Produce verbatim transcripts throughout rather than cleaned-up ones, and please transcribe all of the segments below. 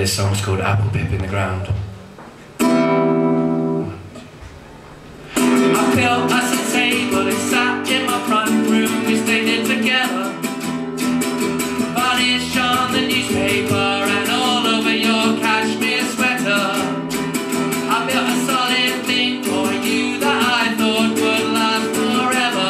this song's called Apple Pip in the Ground. I built us a table and sat in my front room. We stayed it together. Varnish on the newspaper and all over your cashmere sweater. I built a solid thing for you that I thought would last forever.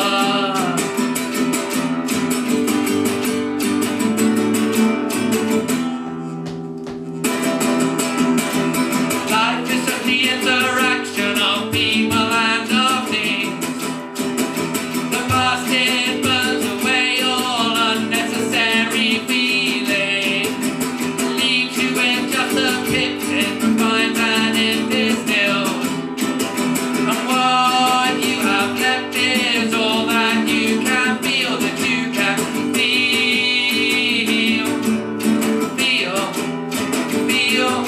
Life is just the interaction of people and of things. The past it burns away all unnecessary feeling. Leaves you with just a pip in the mind and it is still. And what you have left is all that you can feel, that you can feel, feel, feel,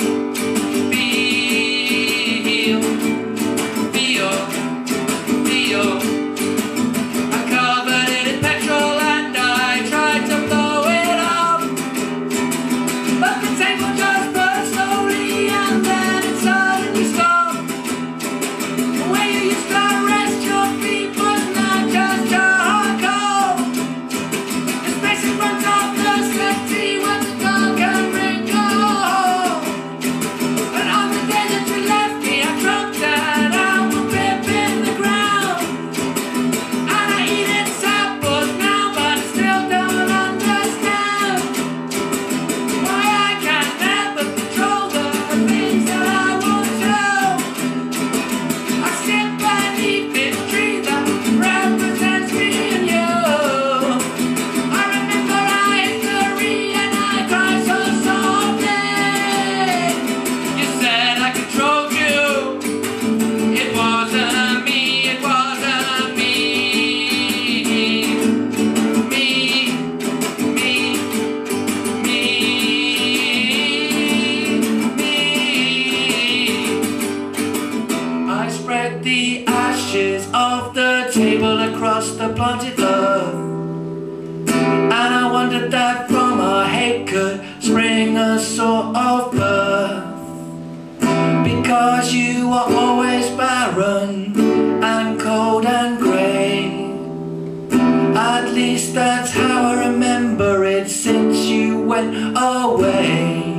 feel, feel, feel. I covered it in petrol and I tried to blow it up, but the table just burst slowly and then it suddenly stopped. Where you used to rest your feet was now just charcoal. The space in front of the settee was dark and wrinkled. And on the day that you left me, I dropped that apple pip in the ground. And I eat its apples now, but I still don't understand why I can never control the things that I want to. I sit beneath this tree that represents me and you. I remember our history and I cry so softly. You said I controlled you. It wasn't me, it wasn't me. Me, me, me, me. I spread the ashes of the table across the planted love, and I wondered that from our hate could spring a sort of birth. Because you were always barren and cold and grey. At least that's how I remember it since you went away.